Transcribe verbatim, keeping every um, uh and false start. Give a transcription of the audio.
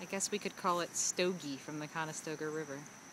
I guess we could call it Stogie from the Conestoga River.